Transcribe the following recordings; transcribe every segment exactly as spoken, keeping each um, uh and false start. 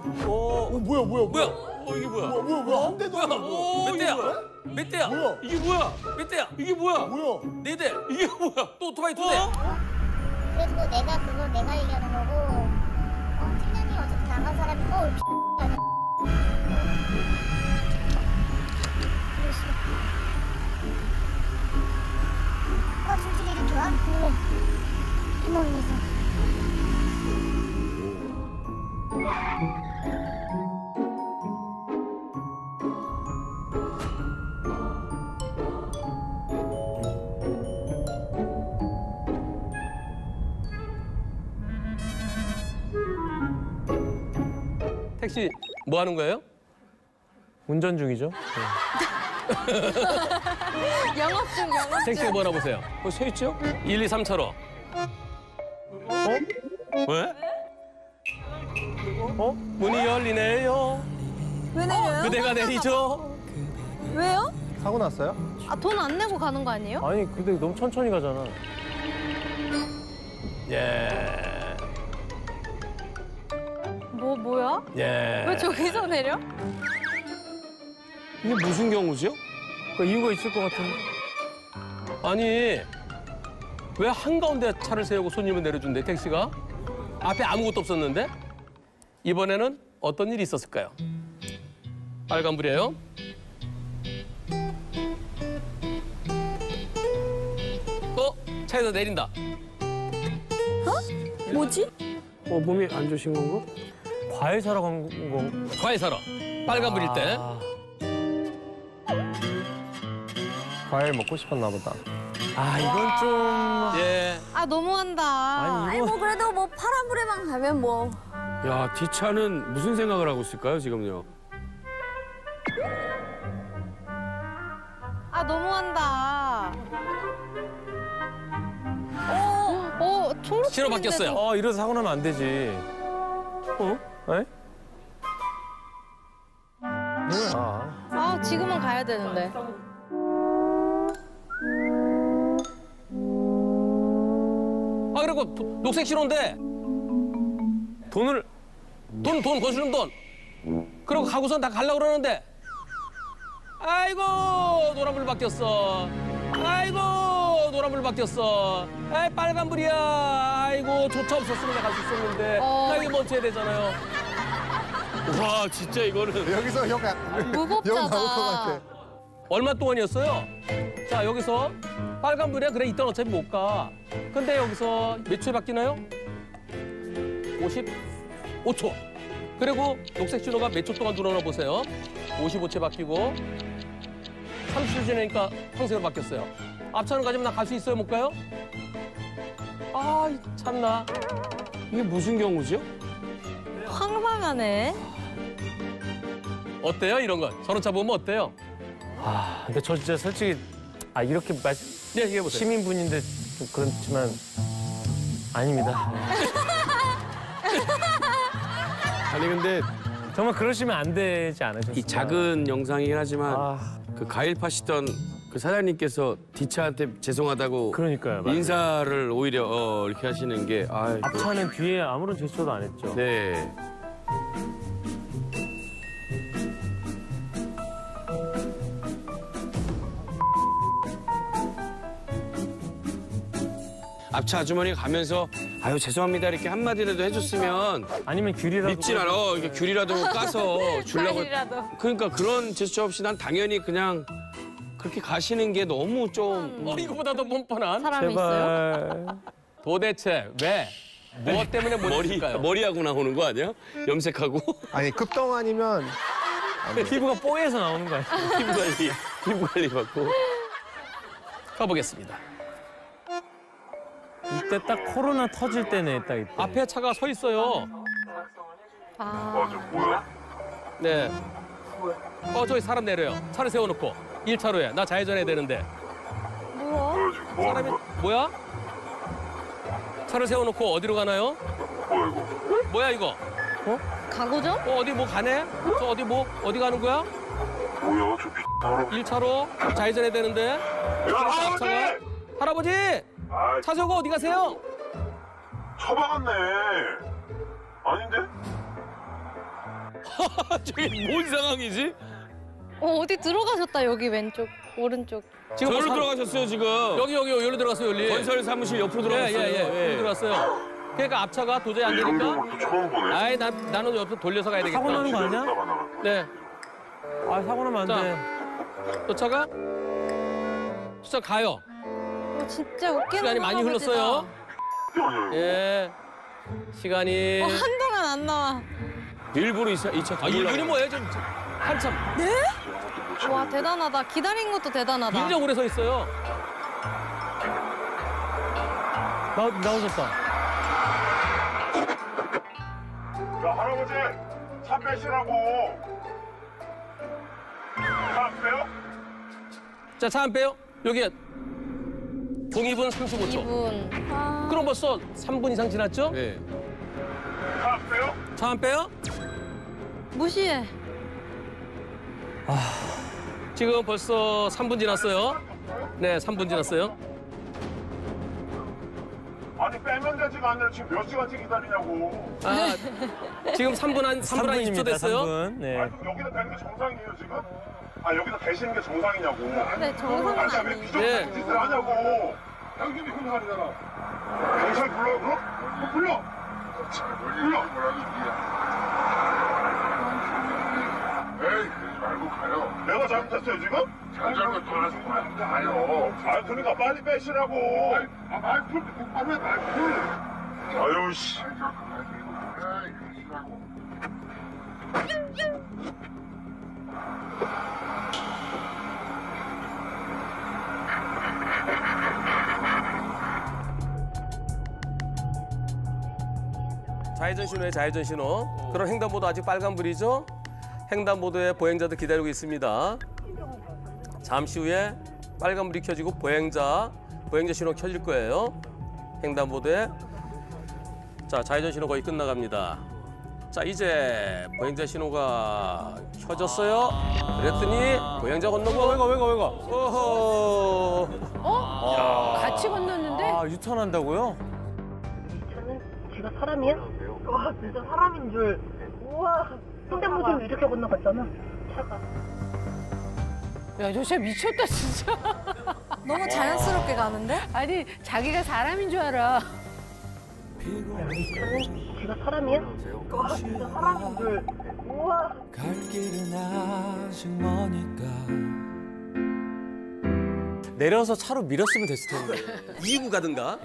어, 어 뭐야 뭐야 뭐야? 어, 이게 뭐야? 뭐야 뭐야 뭐야 한 대도 안 뭐야? 나고. 어, 몇 대야? 뭐야? 몇 대야? 뭐야? 이게 뭐야? 몇 대야? 이게 뭐야? 뭐야? 네 대. 이게 뭐야? 또 오토바이 두 대. 그래도 내가 그걸 내가 얘기하는 거고 어, 팀장님 어차피 나간 사람이 어 아니야. 어 솔직히 이렇게 와? 네. 구멍에서. 택시 뭐 하는 거예요? 운전 중이죠. 영업 중, 영업 중. 택시가 뭐나 보세요. 어, 서 있죠? 일, 이, 삼 차로. 어? 왜? 어? 문이 열리네요. 왜 내려요? 그대가 내리죠. 왜요? 사고 났어요? 아, 돈 안 내고 가는 거 아니에요? 아니, 근데 너무 천천히 가잖아. 예. 뭐, 뭐야? 예. 왜 저기서 내려? 이게 무슨 경우죠? 그 이유가 있을 것 같은데. 아니, 왜 한가운데 차를 세우고 손님을 내려준대, 택시가? 앞에 아무것도 없었는데? 이번에는 어떤 일이 있었을까요? 빨간불이에요. 어? 차에서 내린다. 뭐지? 어, 몸이 안 좋으신 건가? 과일 사러 간 건. 과일 사러. 빨간불일 때. 아. 과일 먹고 싶었나 보다. 아, 이건 좀... 예. 아, 너무한다. 아니, 아니, 이거- 뭐 그래도 뭐 파란불에만 가면 뭐. 야, 뒷차는 무슨 생각을 하고 있을까요, 지금요? 아, 너무한다. 어, 어, 초록. 신호 바뀌었어요. 어, 이러다 사고 나면 안 되지. 어? 에? 뭐야? 아, 지금은 가야 되는데. 아, 그리고 도- 녹색 신호인데 돈을... 돈, 돈, 거스름 돈. 그리고 가고선 다 가려고 그러는데 아이고, 노란불 바뀌었어. 아이고, 노란불 바뀌었어. 아이, 빨간불이야. 아이고, 조차 없었으면 갈 수 있었는데. 어. 나 이게 멈춰야 되잖아요. 와, 진짜 이거는. 여기서 형 약- 무겁잖아. 형 나올 것 같아. 얼마 동안이었어요? 자, 여기서 빨간불이야. 그래, 이따 어차피 못 가. 근데 여기서 몇 초에 바뀌나요? 오십오 초. 그리고 녹색 신호가 몇 초 동안 들어오나 보세요. 오십오 초에 바뀌고 삼십 초 지나니까 황색으로 바뀌었어요. 앞차는 가지면 나 갈 수 있어요? 못 가요? 아, 참나. 이게 무슨 경우죠? 황당하네. 어때요, 이런 건? 저런 차 보면 어때요? 아, 근데 저 진짜 솔직히... 아, 이렇게 말씀... 네, 얘기해보세요. 시민분인데 좀 그렇지만... 아닙니다. 아니, 근데 정말 그러시면 안 되지 않으셨어요? 이 작은 영상이긴 하지만 아, 그 과일 파시던 그 사장님께서 뒷차한테 죄송하다고 그러니까요. 맞아요. 인사를 오히려 어, 이렇게 하시는 게 아, 앞차는 뒤에 아무런 제스처도 안 했죠. 네. 앞차 아주머니가 가면서 아유 죄송합니다 이렇게 한마디라도 해줬으면 아니면 귤이라도... 밉진 않아. 어, 이렇게 귤이라도 까서 주려고. 과일이라도. 그러니까 그런 제스처 없이 난 당연히 그냥 그렇게 가시는 게 너무 좀. 어, 이거보다 더 뻔뻔한. 사람이 있어요? 제발... 도대체 왜? 무엇 때문에 못 머리, 했을까요? 머리하고 나오는 거 아니야? 염색하고? 아니 급동 아니면 피부가 뽀얘서 나오는 거 아니에요? 피부 관리, 피부 관리 받고. 가보겠습니다. 이때 딱 코로나 터질 때네, 딱 이때. 앞에 차가 서 있어요. 아, 네. 어, 저기 사람 내려요. 차를 세워놓고. 일 차로에. 나 좌회전해야 되는데. 뭐야? 사람이, 뭐야? 차를 세워놓고 어디로 가나요? 뭐야, 이거? 가구점? 어, 어디 뭐 가네? 저 어디 뭐, 어디 가는 거야? 뭐야, 저 일 차로 좌회전해야 되는데. 야, 할아버지! 할아버지! 아, 차 세우고 어디 가세요? 처박았네. 아닌데? 저게 뭔 상황이지? 어, 어디 들어가셨다, 여기 왼쪽, 오른쪽. 지금 뭐 저기로 사- 들어가셨어요 지금. 여기 여기 여기로 들어갔어요 여기. 건설 사무실 옆으로 들어갔어요. 예예예. 예, 여기 들어갔어요. 그러니까 앞차가 도저히 안 이런 되니까. 경우도 처음 보네. 아이 나 나는 옆으로 돌려서 가야 되겠다. 사고 나는 거 아니야? 나가 나가. 네. 아 사고 나면 안 자. 돼. 저 차가 진짜 가요. 어, 진짜 웃기는 시간이 많이 할아버지다. 흘렀어요. 예. 시간이. 어, 한동안 안 나와. 일부러 이차 이차 아, 일 분이 뭐예요? 좀 한참. 와, 대단하다. 기다린 것도 대단하다. 굉장히 오래 서 있어요. 나 나오셨다. 야 할아버지 차 빼시라고. 차 빼요? 자, 차 안 빼요? 여기 동이 분 삼십오 초. 이분. 아, 그럼 벌써 삼 분 이상 지났죠? 네. 차 빼요? 차 안 빼요? 무시해. 지금 벌써 삼 분 지났어요. 네, 삼 분 지났어요. 아니 빼면 되지가 않네. 지금 몇 시간째 기다리냐고. 아, 지금 삼 분 한 삼 분 한 이십 초 됐어요. 삼 분. 네. 아니 그럼 여기다 대는 게 정상이에요 지금? 아 여기다 대시는 게 정상이냐고. 네, 정상은 아니 왜 아니에요. 비정상인 네. 짓을 하냐고. 당신이 혼나리잖아. 경찰 불러 그럼? 뭐 불러. 불러. 에이 그러지 말고 가요. 내가 잘못했어요 지금? 잘 잘못 돌아서 가요. 아 그러니까 빨리 빼시라고. 아 말풀 똑바로 해 말풀. 아유 씨. 좌회전 신호에 좌회전 신호. 그럼 횡단보도 아직 빨간불이죠? 횡단보도에 보행자들 기다리고 있습니다. 잠시 후에 빨간불이 켜지고 보행자, 보행자 신호 켜질 거예요. 횡단보도에. 자, 좌회전 신호 거의 끝나갑니다. 자, 이제 보행자 신호가 켜졌어요. 그랬더니 보행자 건너고. 왜가 왜가 왜가? 어허. 같이 건넜는데? 아 유턴한다고요? 저는 제가 사람이야? 와 진짜 사람인 줄. 우와. 횡단보도 이렇게 건너갔잖아. 차가. 야, 저 진짜 미쳤다, 진짜. 너무 자연스럽게 가는데? 아니, 자기가 사람인 줄 알아. 저는 제가 사람이야? 와 진짜 사람인 줄. 우와. 갈 길은 아직 머니까 내려서 차로 밀었으면 됐을 텐데. 이 부 가든가.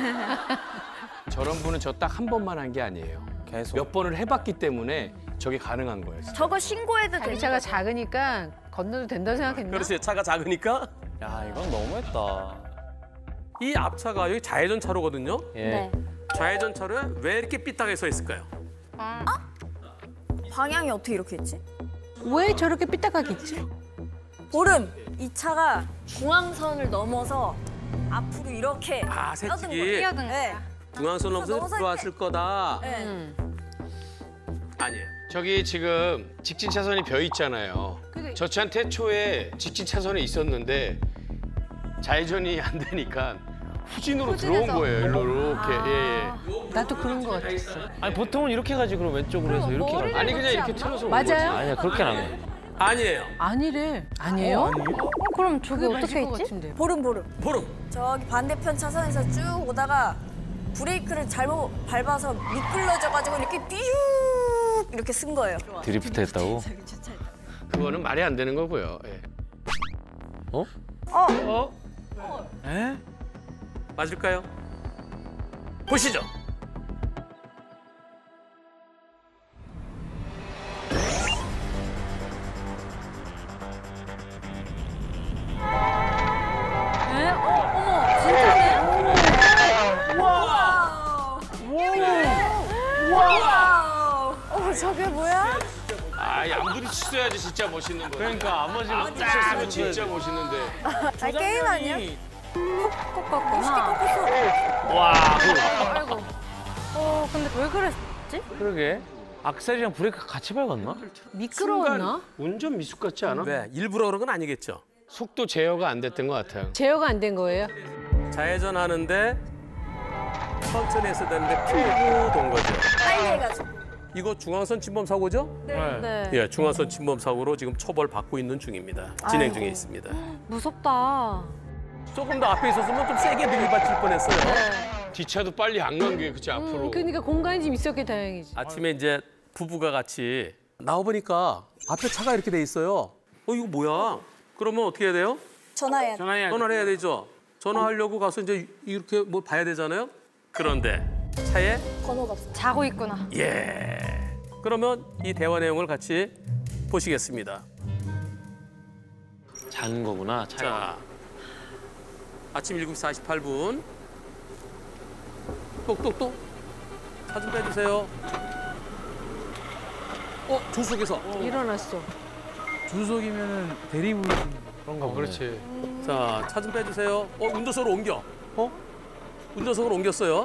저런 분은 저 딱 한 번만 한 게 아니에요. 계속. 몇 번을 해봤기 때문에 저게 가능한 거예요. 저거 신고해도 자기 돼. 차가 작으니까 건너도 된다고 생각했나? 그렇지, 차가 작으니까. 야 이건 너무했다. 이 앞차가 여기 좌회전 차로거든요. 예. 네. 좌회전 차로에 왜 이렇게 삐딱하게 서 있을까요? 방향이 어떻게 이렇게 있지? 왜 저렇게 삐딱하게 있지? 보름! 이 차가 중앙선을 넘어서 앞으로 이렇게 아, 떠든 새치기. 거예요. 뛰어든 네. 중앙선 넘어서 넘어서 들어왔을 거다. 네. 응. 아니에요. 저기 지금 직진 차선이 벼 있잖아요. 그게- 저 차한테 초에 직진 차선에 있었는데 좌회전이 안 되니까 후진으로 들어온 후진해서. 거예요. 일로 이렇게. 예, 예. 나도 그런 거 같았어. 아니 보통은 이렇게 가지 그럼 왼쪽으로 해서 이렇게 머리를 가지. 아니 그냥 이렇게 그렇지 않나? 틀어서 온 맞아요? 거지. 아니야 그렇게 안 해. 아니에요. 아니래. 아니에요? 어, 그럼 저게 그게 어떻게 맞을 것 있지? 같은데. 보름 보름. 보름. 저기 반대편 차선에서 쭉 오다가 브레이크를 잘못 밟아서 미끌러져가지고 이렇게 삐죽 이렇게 쓴 거예요. 드리프트 했다고? 그거는 말이 안 되는 거고요. 예. 어? 어? 에? 맞을까요? 보시죠. 에? 어, 어머, 진짜네? 어 저게 뭐야? 아, 양들이 쳤어야지 진짜 멋있는 거. 그러니까 안 맞으면 안 쳤으면 진짜 멋있는데. 아 게임 아니야? 와. 아이고. 어, 근데 왜 그랬지? 그러게. 악셀이랑 브레이크 같이 밟았나? 미끄러웠나? 운전 미숙 같지 않아? 왜? 일부러 그런 건 아니겠죠. 속도 제어가 안 됐던 것 같아요. 제어가 안 된 거예요? 좌회전 하는데 천천히 해서 되는데 풀고 돈 거죠. 빨리 해가지고. 이거 중앙선 침범 사고죠? 네. 예, 중앙선 침범 사고로 지금 처벌 받고 있는 중입니다. 진행 중에 아이고. 있습니다. 무섭다. 조금 더 앞에 있었으면 좀 세게 들이받칠 뻔했어요. 뒷차도 빨리 안 간 게 그치 앞으로. 음, 그러니까 공간이 좀 있었기 다행이지. 아침에 이제 부부가 같이 나와 보니까 앞에 차가 이렇게 돼 있어요. 어 이거 뭐야? 그러면 어떻게 해야 돼요? 전화해야 돼. 전화를 해야 되죠. 전화하려고 가서 이제 이렇게 뭐 봐야 되잖아요. 그런데 차에 번호가 없어. 자고 있구나. 예. 그러면 이 대화 내용을 같이 보시겠습니다. 자는 거구나. 차에. 자, 아침 일곱 시 사십팔 분. 똑똑똑. 차 좀 빼주세요. 어, 조수석에서. 일어났어. 주석이면은 대리부이신 그런가 보네. 그렇지. 자, 차 좀 빼주세요. 어, 운전석으로 옮겨. 어? 운전석으로 옮겼어요.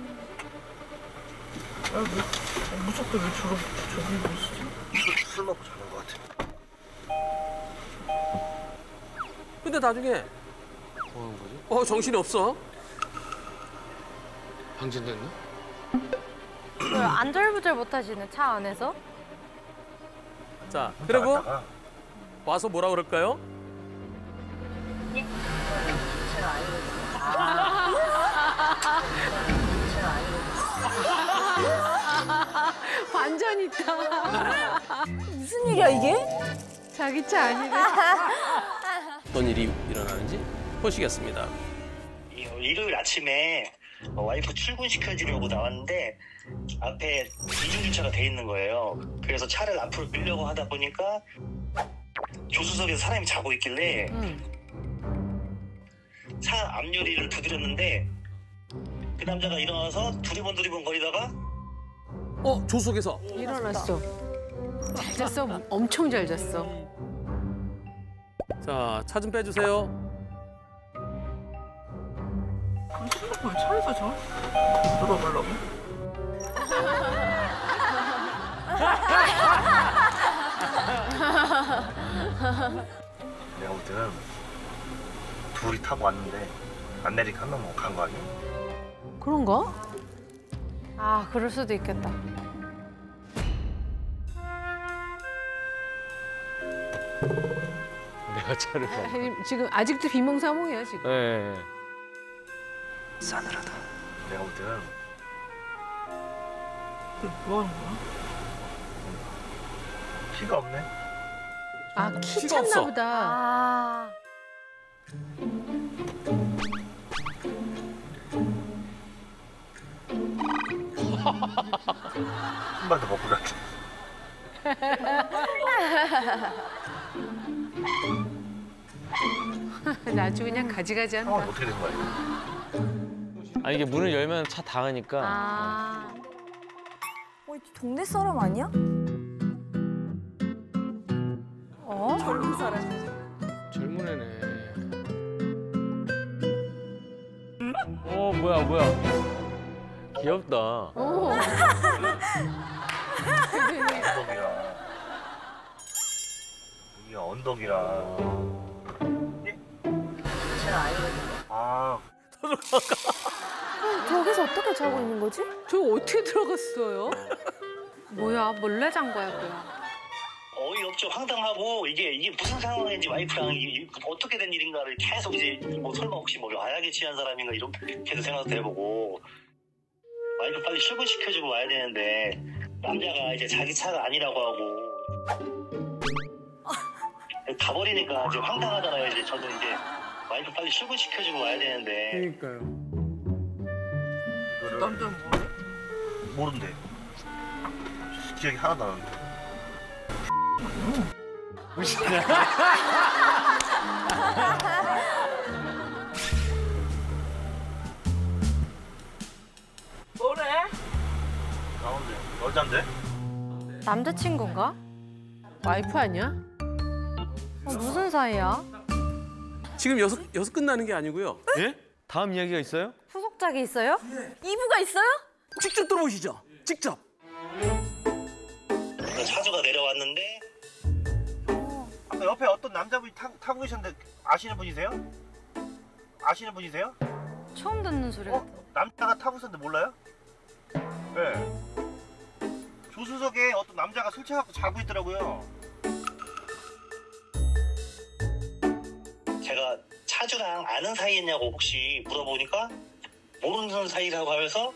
무섭게 왜 저러, 저기 있지? 술 먹고 자는 것 같아. 근데 나중에 뭐 하는 거지? 어, 정신이 없어. 방전됐나? 왜 안절부절 못하시네, 차 안에서? 자, 그리고 와서 뭐라 그럴까요? 반전 있다. 무슨 일이야 이게? 자기 차 아니네. 어떤 일이 일어나는지 보시겠습니다. 일요일 아침에 와이프 출근시켜주려고 나왔는데 앞에 이중주차가 돼 있는 거예요. 그래서 차를 앞으로 밀려고 하다 보니까 조수석에서 사람이 자고 있길래 차 앞유리를 두드렸는데 그 남자가 일어나서 두리번 두리번 거리다가 어, 조수석에서 일어났어. 잘 잤어. 엄청 잘 잤어. 자, 차 좀 빼주세요. 왜 차에서 자? 들어보려고? 내가 볼 때는 둘이 타고 왔는데 안 내리고 한 명만 간 거 아니야? 그런가? 아, 그럴 수도 있겠다. 내가 차를 봐. 아니, 지금 아직도 비몽사몽이야 지금. 네. 싸늘하다. 내가 볼 때는 뭐 하는 거야? 피가 없네. 아, 키 키가 찼나 없어. 보다. 아, 한 발 더 먹고 갈게. 아주 그냥 가지가지 한다. 상황이 어떻게 된 거야? 아 이게 문을 열면 차 닿으니까. 아. 어, 이 동네 사람 아니야? 어? 젊은 사람. 젊은 애네. 어 뭐야 뭐야. 귀엽다. 오. 언덕이라. 여기가 언덕이라. 예? 아. 저기서 어떻게 자고 있는 거지? 저 어떻게 들어갔어요? 뭐야, 몰래 잔 거야, 뭐야. 어이없죠. 황당하고 이게 이게 무슨 상황인지 와이프랑 이게 어떻게 된 일인가를 계속 이제 뭐 설마 혹시 뭐 마약에 취한 사람인가 이런 계속 생각도 해보고 와이프 빨리 출근시켜주고 와야 되는데 남자가 이제 자기 차가 아니라고 하고 가버리니까 이제 황당하잖아요. 이제 저도 이제 와이프 빨리 출근시켜주고 와야 되는데 그러니까요. 남자는 뭐해? 모른대. 기억이 하나도 안 나는데. 뭐래? 나온대. 여잔데? 남자친구인가? 와이프 아니야? 어, 무슨 사이야? 지금 여섯 여섯 끝나는 게 아니고요. 예? 다음 이야기가 있어요? 후속작이 있어요? 이부가 있어요? 직접 들어오시죠. 직접. 차주가 내려왔는데 아까 옆에 어떤 남자분이 타, 타고 계셨는데 아시는 분이세요? 아시는 분이세요? 처음 듣는 소리 같아. 남자가 타고 있었는데 몰라요? 네. 조수석에 어떤 남자가 술 취해갖고 자고 있더라고요. 제가 차주랑 아는 사이였냐고 혹시 물어보니까 모르는 사이라고 하면서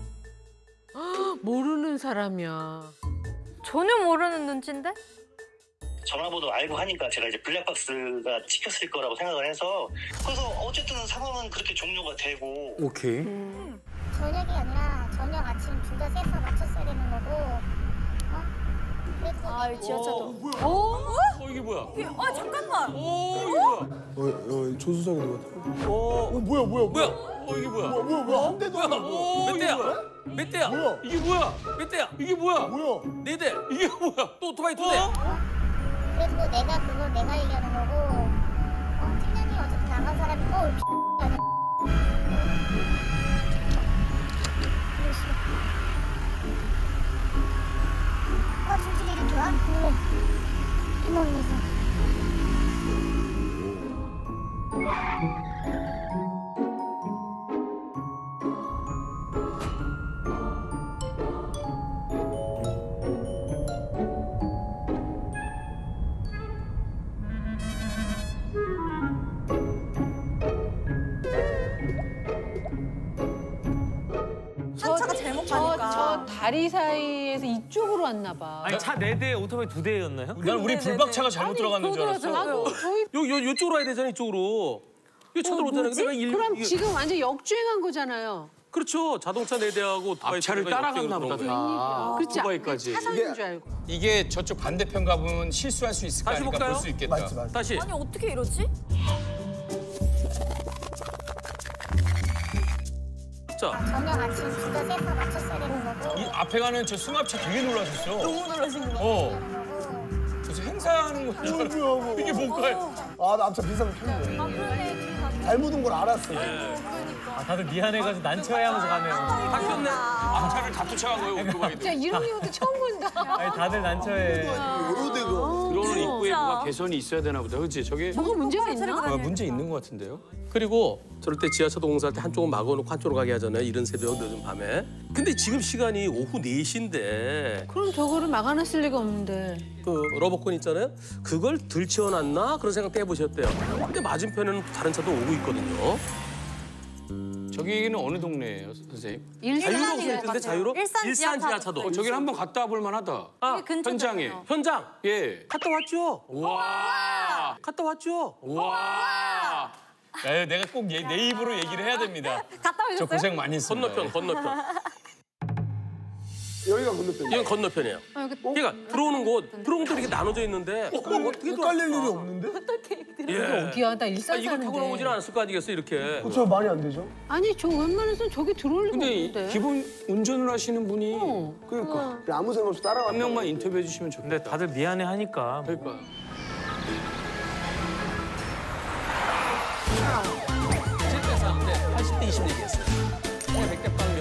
모르는 사람이야. 전혀 모르는 눈치인데? 전화번호 알고 하니까 제가 이제 블랙박스가 찍혔을 거라고 생각을 해서 그래서 어쨌든 상황은 그렇게 종료가 되고. 오케이. 음. 저녁이 아니라 저녁 아침 둘 다 셋서 맞췄어야 되는 거고. 어? 그래서 아, 이 지하철도. 어? 어 이게 뭐야? 아, 잠깐만. 어 이게 뭐야? 어, 어 조수석에 누가? 어, 어 뭐야 뭐야 뭐야? 어 이게 뭐야? 뭐야 뭐야 뭐야 한 대도 안 나고. 오, 몇 대야? 몇 대야? 뭐야? 이게 뭐야? 몇 대야? 이게 뭐야? 뭐야? 네 대. 이게 뭐야? 또 오토바이 두 대. 그래도 내가 그걸 내가 얘기하는 거고. 어, 팀장님 어차피 나간 사람이 어 X 아니야. 아 진짜 이렇게 와? 몰래. 이모면서. 한 차가 잘못 저, 가니까. 저 다리 사이에서 이쪽으로 왔나 봐. 아니 차 네 대, 오토바이 두 대였나요? 난 우리 불박차가 잘못 들어갔는 줄 알았어. 아니, 저희 요, 요, 요쪽으로 와야 되잖아, 이쪽으로. 이 차 들어오잖아. 뭐지? 내가 일, 그럼 이게- 지금 완전 역주행한 거잖아요. 그렇죠. 자동차 네 대하고 오토바이 앞차를 두 대가 따라갔나 역주행으로 보다. 그런 거야. 다. 그렇지. 오토바이까지. 차선인 줄 알고. 이게 저쪽 반대편 가보면 실수할 수 있을까 다시 하니까 볼까요? 볼 수 있겠다. 맞지 맞지. 다시. 아니, 어떻게 이러지? 자, 저녁 아침 둘 다 셋서 맞췄어야 되는 거고. 이 앞에 가는 저 승합차 되게 놀라셨어. 너무 놀라신 거 같아요. 어. 무슨 행사하는 거 뭐야 뭐야. 이게 뭘까요? 아나 앞차 비싼 거 켰네. 아 그러네 뒤에 가서. 잘 묻은 걸 알았어. 아, 다들 미안해가지고 난처해 하면서 가네요. 바뀌었네. 앞차를 다 쫓아간 거예요, 오토바이도. 진짜 이런 이유도 처음 본다. 아니, 다들 난처해. 여러 대가. 들어오는 입구에 뭐가 개선이 있어야 되나 보다. 그렇지? 저게 저거 문제가 있나? 아, 문제 있는 것 같은데요? 그리고 저럴 때 지하철도 공사할 때 한쪽은 막아놓고 한쪽으로 가게 하잖아요. 이른 새벽, 늦은 밤에. 근데 지금 시간이 오후 네 시인데 그럼 저거를 막아놨을 리가 없는데. 그 러버콘 있잖아요. 그걸 들치워놨나? 그런 생각도 해보셨대요. 근데 맞은편에는 다른 차도 오고 있거든요. 저기는 어느 동네예요, 선생님? 자유로 근데 자유로? 일산 일산 지하차도. 지하차도. 어, 저기는 한번 갔다 와볼 만하다. 아, 현장에. 현장. 예. 갔다 왔죠? 와. 갔다 왔죠? 와. 야, 내가 꼭 내 입으로 얘기를 해야 됩니다. 갔다 오셨어요? 저 고생 많이 했습니다. 건너편, 건너편. 여기가 건너편. 이건 건너편이에요. 그러니까 들어오는 곳, 들어오는 곳도 이렇게 나눠져 있는데 그럼 어떻게 헷갈릴 일이 없는데? 예. 어디야? 나 아, 일산 이걸 타고 오진 사는데. 않았을 거 아니겠어, 이렇게. 그쵸 많이 안 되죠? 아니, 저 웬만해서는 저기 들어올 리가 근데 이- 없는데. 기본 운전을 하시는 분이 그러니까 아무 생각 없이 따라가. 한 명만 인터뷰해 주시면 좋겠다. 근데 다들 미안해 하니까. 그러니까. 칠 대 삼 대 팔십 대 이십 얘기했어요. 백 대 빵